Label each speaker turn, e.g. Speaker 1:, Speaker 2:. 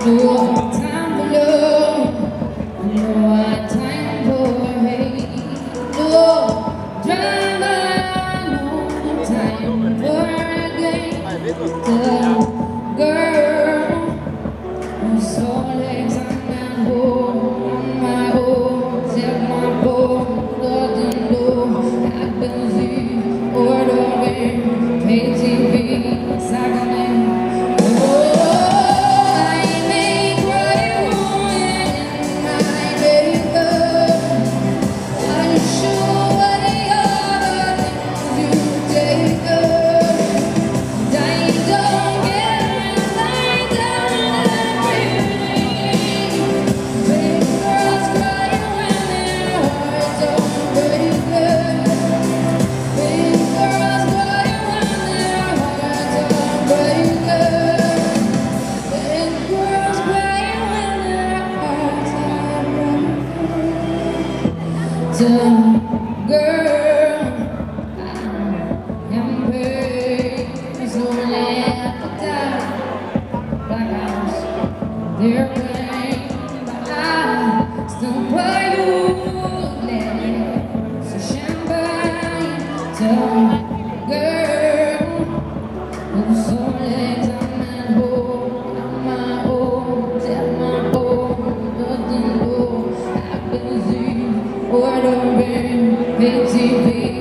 Speaker 1: time for love, no time for hate, no drama, no time for a game. The girl who's always on my own, set my boat, doesn't know I've been seen, ordering, pay TV, second. The girl I am paid is only at the top. Black house, they're playing, but I still play you. So champagne, the girl who's only time at home, on my own, tell my home, nothing low. I've been seen. Ordering, pay TV.